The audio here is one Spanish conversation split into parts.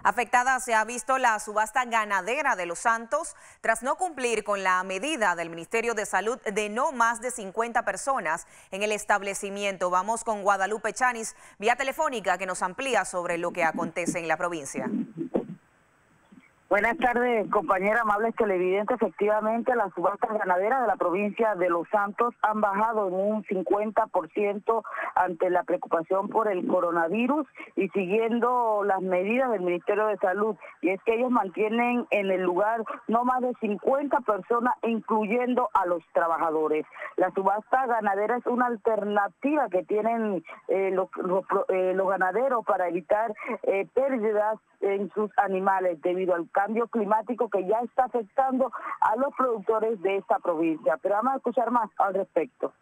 Afectada se ha visto la subasta ganadera de Los Santos tras no cumplir con la medida del Ministerio de Salud de no más de 50 personas en el establecimiento. Vamos con Guadalupe Chanis, vía telefónica, que nos amplía sobre lo que acontece en la provincia. Buenas tardes, compañera, amables televidentes. Efectivamente, las subastas ganaderas de la provincia de Los Santos han bajado en un 50% ante la preocupación por el coronavirus y siguiendo las medidas del Ministerio de Salud. Y es que ellos mantienen en el lugar no más de 50 personas, incluyendo a los trabajadores. La subasta ganadera es una alternativa que tienen los ganaderos para evitar pérdidas en sus animales debido al cambio climático que ya está afectando a los productores de esta provincia. Pero vamos a escuchar más al respecto.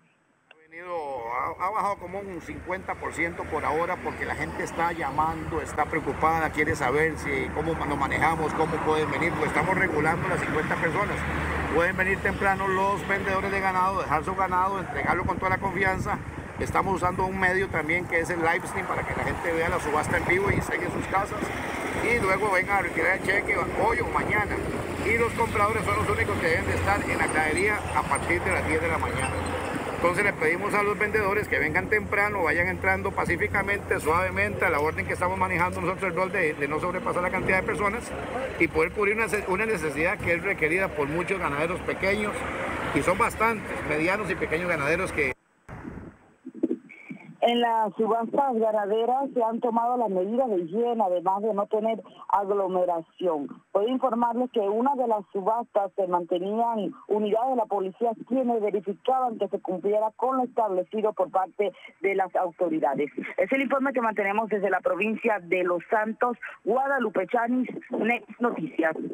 Ha bajado como un 50% por ahora porque la gente está llamando, está preocupada, quiere saber cómo nos manejamos, cómo pueden venir, pues estamos regulando las 50 personas. Pueden venir temprano los vendedores de ganado, dejar su ganado, entregarlo con toda la confianza. Estamos usando un medio también que es el live stream para que la gente vea la subasta en vivo y estén en sus casas y luego vengan a retirar el cheque hoy o mañana. Y los compradores son los únicos que deben de estar en la ganadería a partir de las 10 de la mañana. Entonces le pedimos a los vendedores que vengan temprano, vayan entrando pacíficamente, suavemente, a la orden que estamos manejando nosotros, el rol de no sobrepasar la cantidad de personas y poder cubrir una necesidad que es requerida por muchos ganaderos pequeños, y son bastantes, medianos y pequeños ganaderos que... En las subastas ganaderas se han tomado las medidas de higiene, además de no tener aglomeración. Puedo informarles que una de las subastas se mantenían unidades de la policía quienes verificaban que se cumpliera con lo establecido por parte de las autoridades. Es el informe que mantenemos desde la provincia de Los Santos. Guadalupe Chanis, Next Noticias.